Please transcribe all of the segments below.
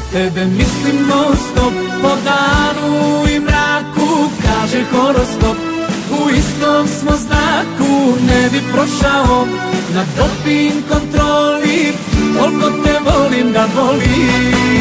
tebe mislim non stop, po danu i mraku, kaže horoskop. U istom smo znaku, ne bi prošao na doping kontroli, koliko te volim da boli.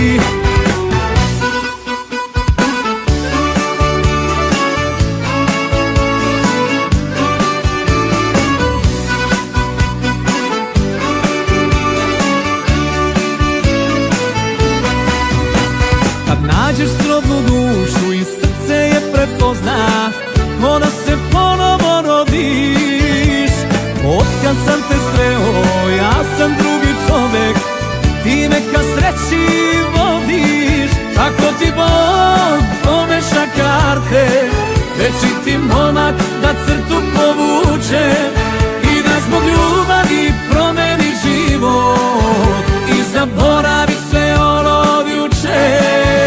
Kad nađeš srodnu dušu i srce je prepozna, ko da se ponovo rodiš. Otkad sam te sreo, ja sam drugi čovek, ti me ka sreći vodiš. Kako ti Bog pomeša karte, večiti momak da crtu povuče i da zbog ljubavi promeni život i zaboravi sve ono od juče.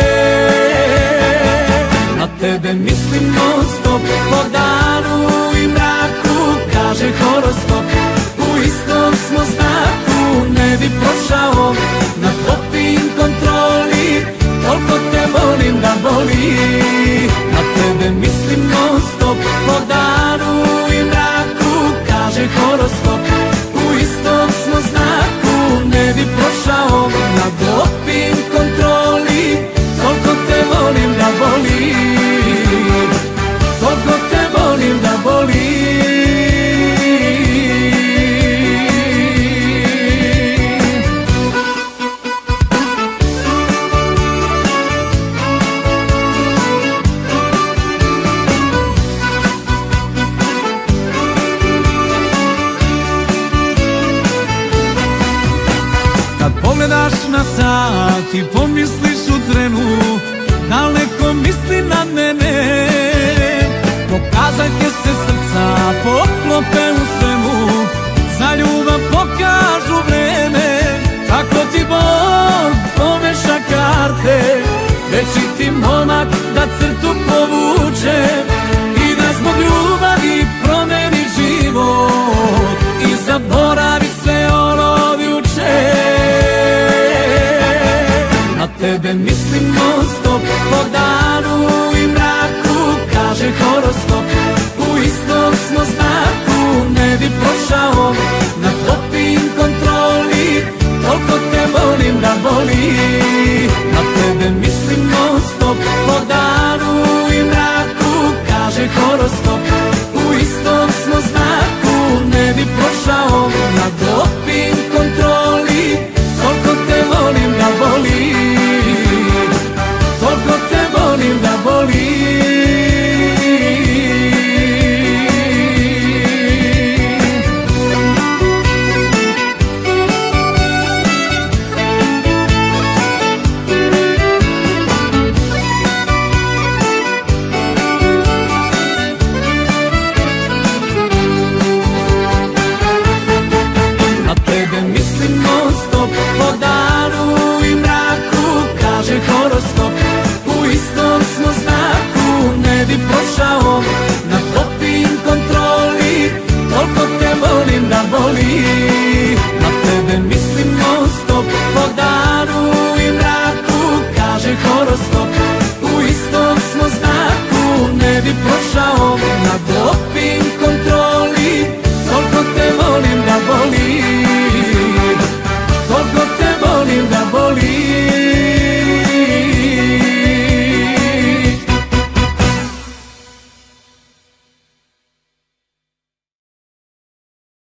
Na tebe mislim non stop, po danu i mraku, kaže horoskop. U istom smo znaku, ne bi prošao na doping kontroli, koliko te volim da boli. Na tebe mislim non stop, po danu i mraku, kaže horoskop. U istom smo znaku, ne bi prošao na doping kontroli, koliko te volim da boli. Koliko te volim da boli. Kad pogledaš na sat i pomisliš u trenu, da li neko misli na mene, pokazake se srca poklope u sve.